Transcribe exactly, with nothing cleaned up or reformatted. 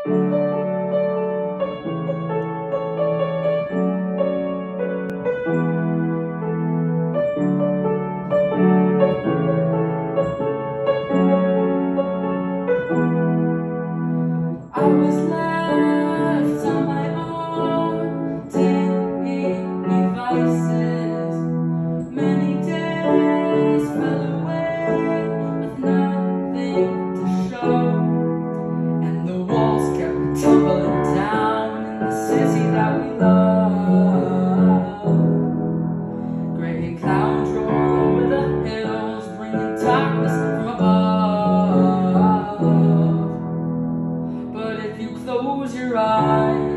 I was left on my own to eat devices. Many days fell away with nothing to show, and the walls kept tumbling down in the city that we love. Gray clouds roll over the hills, bringing darkness from above. But if you close your eyes,